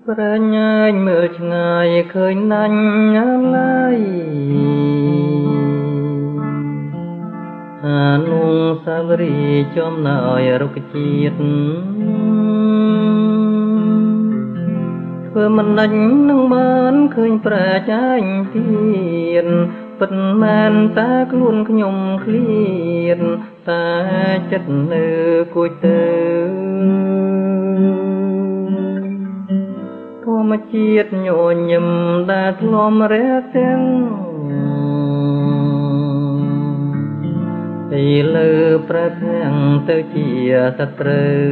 ប្រញាញមើលឆ្ងាយឃើញណាញ់ឡើយអានុសាវរីយ៍ចំណោយរុក្ខជាតិធ្វើមិនដាច់នឹងបានឃើញប្រាជ្ញាញទៀតពិតមែនតាខ្លួនខ្ញុំឃ្លៀតតែចិត្តនៅគួចទៅធម្មជាតិញញឹមដែលធ្លាប់រះទាំងពីលើប្រធាំងទៅជាសត្រូវ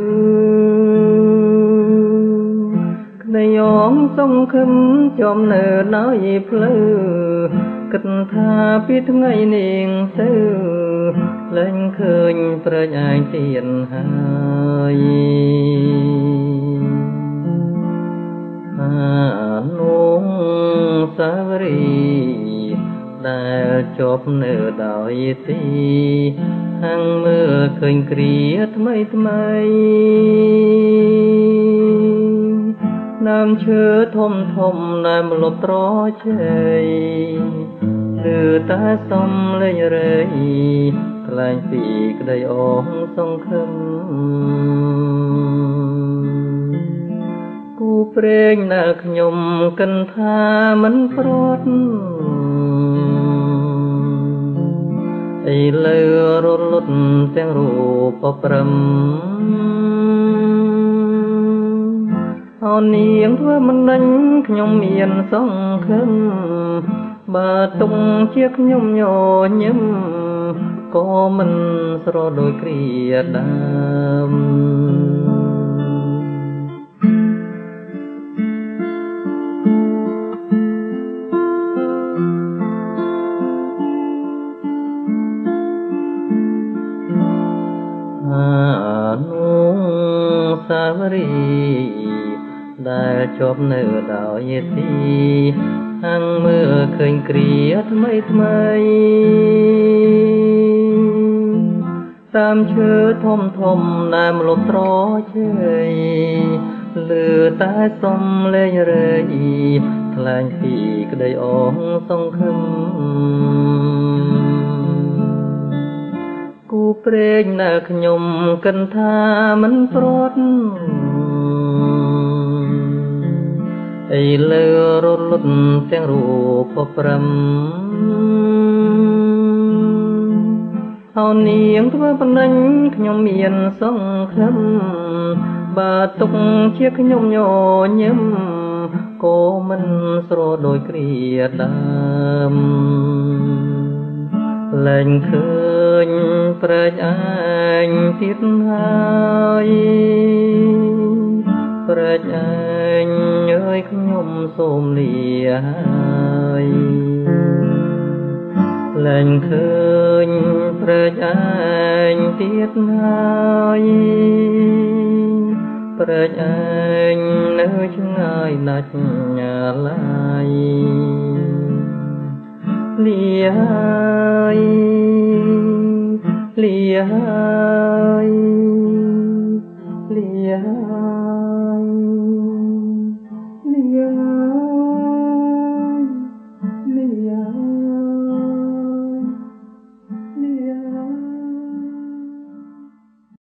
ក្តីអងសង្ឃឹមចំនៅដោយផ្លូវគិតថាពីថ្ងៃនេះទៅលែងឃើញប្រញឯងទៀតហើយអានុសាវរីយ៍ដែលជាប់នៅដោយទីហាំងមើលឃើញគ្រាថ្មីថ្មីដើមឈើធំធំដែលម្លប់ត្រជ័យឬតែសំលេងរៃថ្លែងពីក្តីអងសង្ឃឹមគូព្រេងដែលខ្ញុំគិនថាមិនព្រាត់ឥឡូវរលត់ទាំងរូបព្រំអូននាងធ្វើមិនដាច់ខ្ញុំមានសង្ឃឹមបើទុកជាខ្ញុំញញឹមក៏មិនស្រដូចគ្រាដើមអានុសាវរីយ៍ដែលជាប់នៅដោយទីហាំងមើលឃើញគ្រាថ្មីថ្មីតាមឈើធំធំដែលម្លប់ត្រជ័យលើតែសំលេងរៃថ្លែងពីក្តីអងសង្ឃឹមគូព្រេងដែលខ្ញុំគិនថាមិនព្រាត់ឥឡូវរលត់ទាំងរូបព្រំអូននាងធ្វើបណ្ដាញខ្ញុំមានសង្ឃឹមបើទុកជាខ្ញុំញញឹមក៏មិនស្រដូចគ្រាដើមលែងឃើញប្រែកឯងទៀតហើយប្រែកឯងអើយខ្ញុំសូមលាហើយលែងឃើញប្រែកឯងទៀតហើយប្រែកឯងនៅឆ្ងាយដាច់ឡាយលាហើយលាហើយលា